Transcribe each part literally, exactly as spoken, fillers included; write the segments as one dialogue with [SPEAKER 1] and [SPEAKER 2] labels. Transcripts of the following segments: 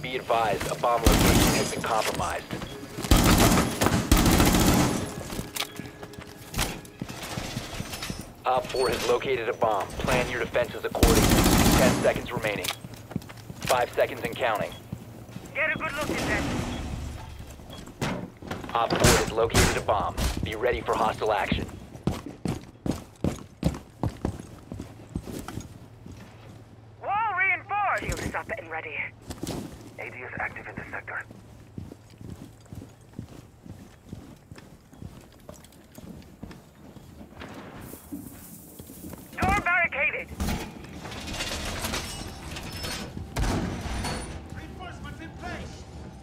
[SPEAKER 1] Be advised, a bomb location has been compromised. Op four has located a bomb. Plan your defenses accordingly. Ten seconds remaining. Five seconds and counting.
[SPEAKER 2] Get a good look at that.
[SPEAKER 1] Op four has located a bomb. Be ready for hostile action.
[SPEAKER 2] Wall reinforced!
[SPEAKER 3] Shield is up and ready.
[SPEAKER 2] A D is active in the sector.
[SPEAKER 3] Door barricaded!
[SPEAKER 2] Reinforcements in place!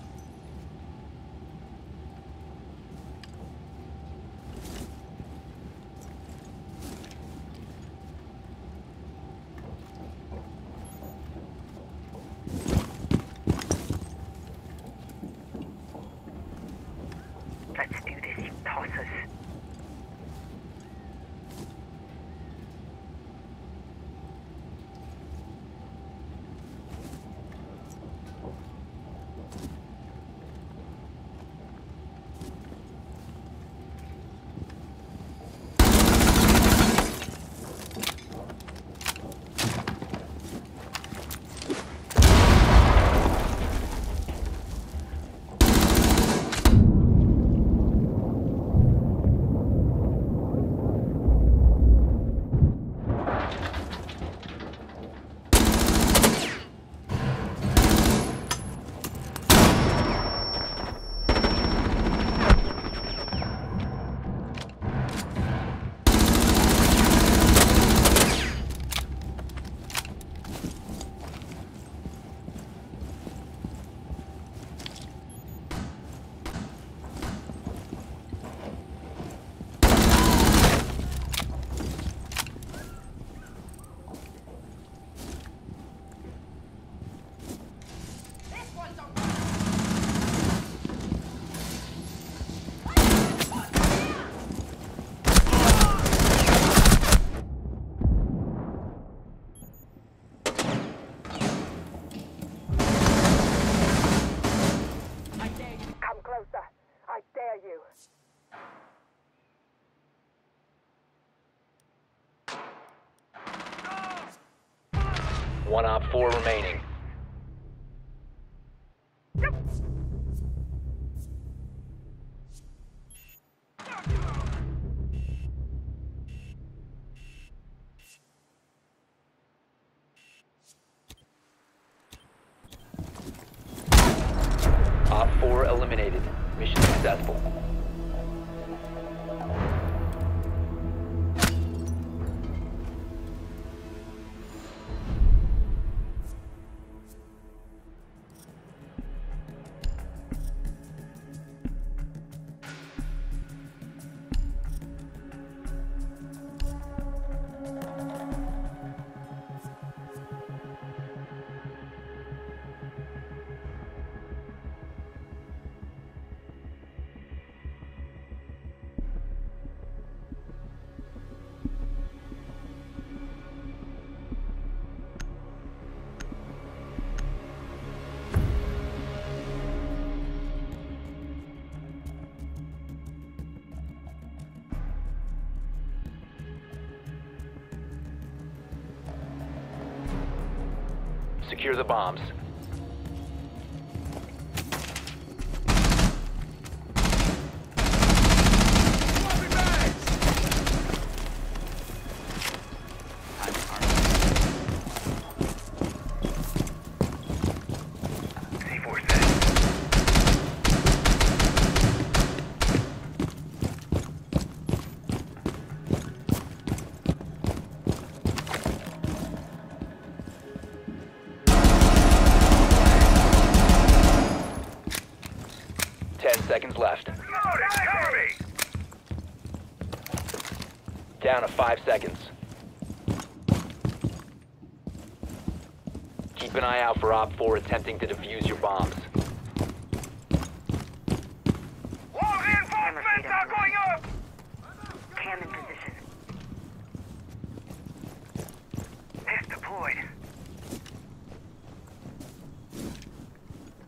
[SPEAKER 3] Let's do this, you tossers. Come closer. I dare you.
[SPEAKER 1] One op four remaining. Op four eliminated. Mission successful. Secure the bombs.
[SPEAKER 2] C four set.
[SPEAKER 1] Ten seconds left.
[SPEAKER 2] Cover me!
[SPEAKER 1] Down to five seconds. Keep an eye out for Op four attempting to defuse your bombs.
[SPEAKER 2] Wall reinforcements are going up!
[SPEAKER 3] Cam in position.
[SPEAKER 2] Missed deployed.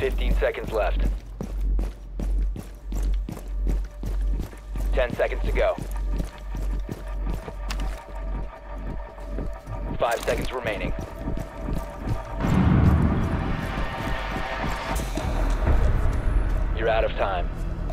[SPEAKER 1] fifteen seconds left. ten seconds to go. Five seconds remaining. You're out of time.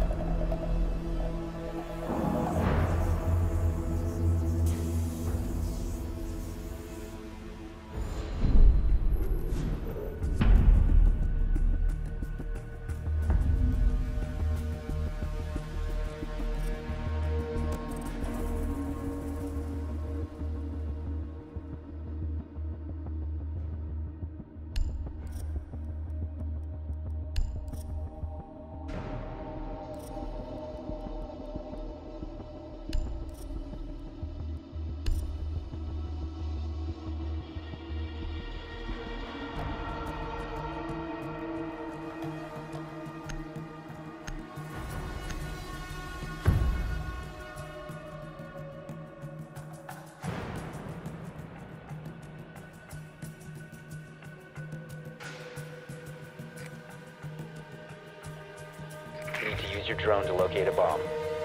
[SPEAKER 1] You need to use your drone to locate a bomb.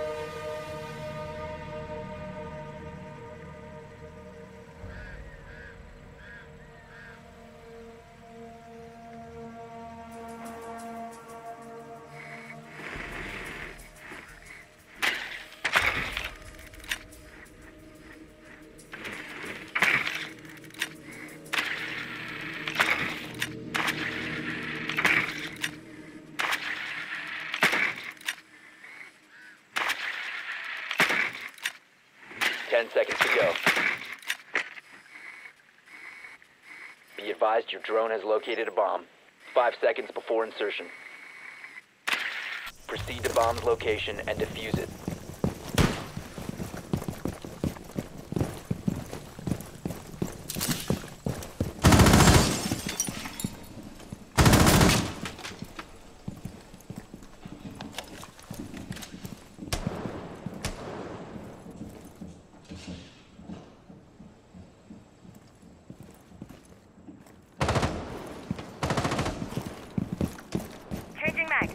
[SPEAKER 1] Ten seconds to go. Be advised your drone has located a bomb. Five seconds before insertion. Proceed to bomb's location and defuse it.
[SPEAKER 3] Changing mags.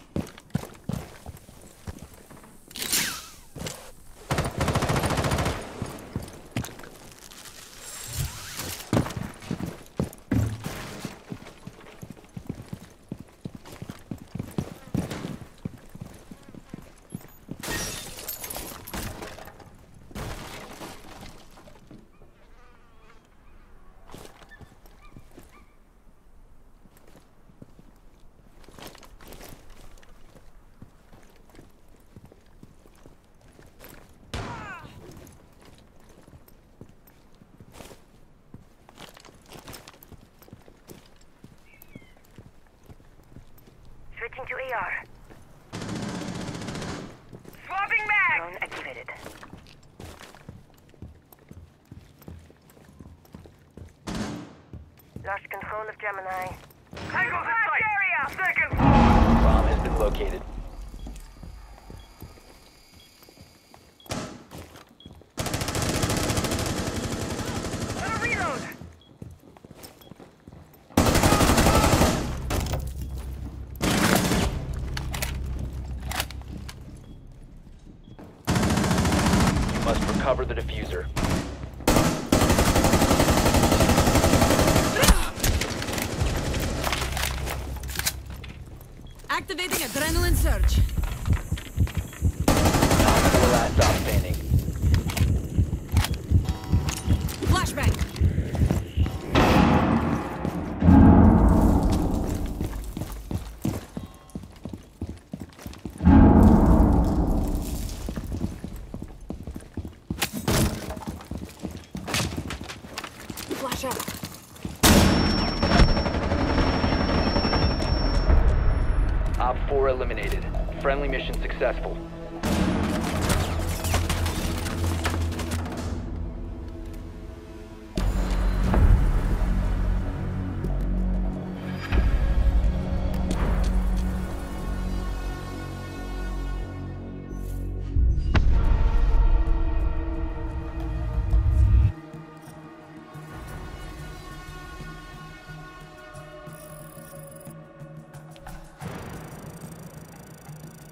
[SPEAKER 3] Switching to A R. Swapping mag! Drone activated. Lost control of Gemini.
[SPEAKER 2] Tango in sight! Area! Second floor!
[SPEAKER 1] Bomb has been located.
[SPEAKER 2] Let a reload!
[SPEAKER 1] You must recover the diffuser.
[SPEAKER 4] Activating adrenaline surge.
[SPEAKER 1] Top four last stop standing.
[SPEAKER 4] Flashbang. Flash out.
[SPEAKER 1] Op four eliminated. Friendly mission successful.